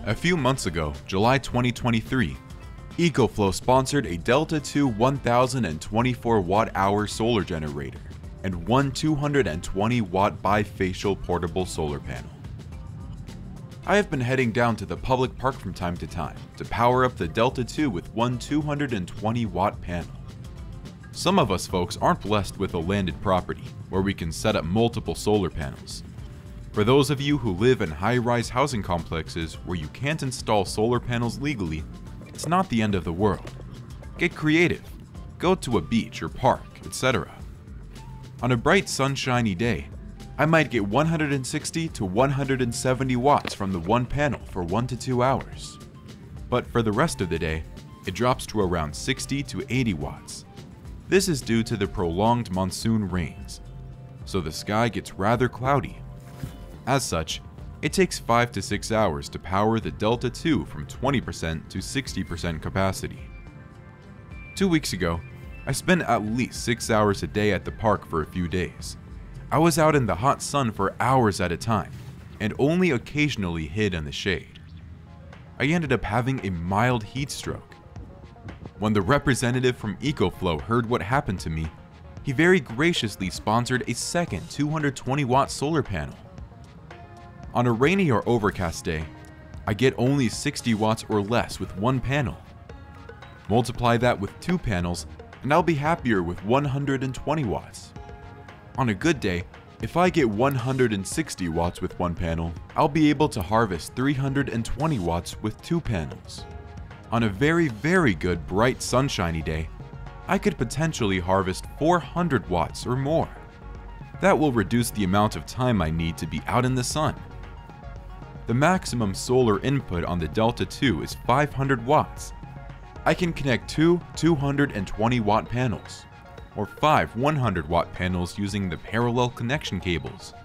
A few months ago, July 2023, EcoFlow sponsored a Delta II 1024 watt-hour solar generator and one 220 watt BiFacial portable solar panel. I have been heading down to the public park from time to time to power up the Delta II with one 220 watt panel. Some of us folks aren't blessed with a landed property where we can set up multiple solar panels. For those of you who live in high-rise housing complexes where you can't install solar panels legally, it's not the end of the world. Get creative. Go to a beach or park, etc. On a bright sunshiny day, I might get 160 to 170 watts from the one panel for 1 to 2 hours. But for the rest of the day, it drops to around 60 to 80 watts. This is due to the prolonged monsoon rains, so the sky gets rather cloudy. As such, it takes 5 to 6 hours to power the Delta II from 20% to 60% capacity. 2 weeks ago, I spent at least 6 hours a day at the park for a few days. I was out in the hot sun for hours at a time, and only occasionally hid in the shade. I ended up having a mild heat stroke. When the representative from EcoFlow heard what happened to me, he very graciously sponsored a second 220 watt solar panel. On a rainy or overcast day, I get only 60 watts or less with one panel. Multiply that with 2 panels, and I'll be happier with 120 watts. On a good day, if I get 160 watts with one panel, I'll be able to harvest 320 watts with 2 panels. On a very good bright sunshiny day, I could potentially harvest 400 watts or more. That will reduce the amount of time I need to be out in the sun. The maximum solar input on the Delta II is 500 watts. I can connect 2 220 watt panels, or 5 100 watt panels using the parallel connection cables.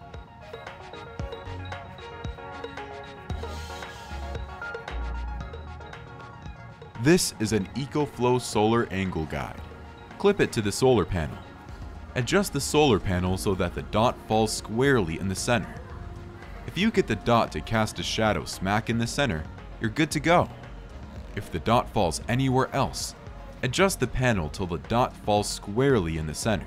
This is an EcoFlow solar angle guide. Clip it to the solar panel. Adjust the solar panel so that the dot falls squarely in the center. If you get the dot to cast a shadow smack in the center, you're good to go. If the dot falls anywhere else, adjust the panel till the dot falls squarely in the center.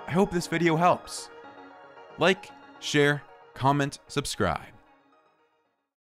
I hope this video helps. Like, share, comment, subscribe.